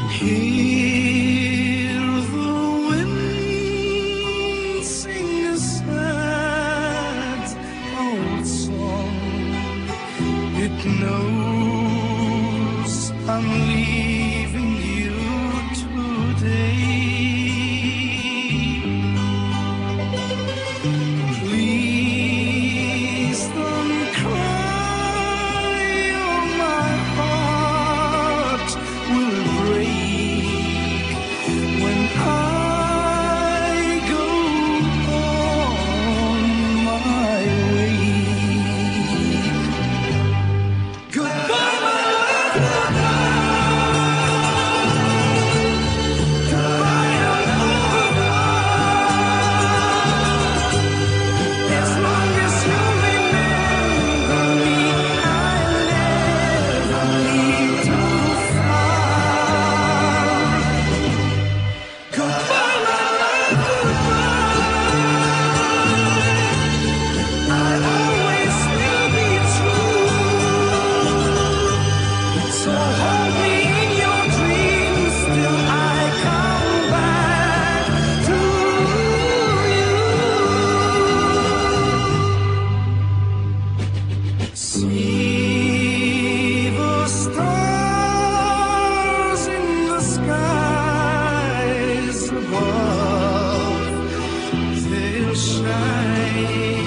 Hear the wind sing a sad old song. It knows I'm leaving you today. Please don't cry, or my heart will break when I go on my way. Goodbye, my love, goodbye, as long as you remember me, I'll never leave too far. Goodbye, my love, goodbye. I always will be true. So hold me in your dreams till I come back to you. See the stars in the skies above. They'll shine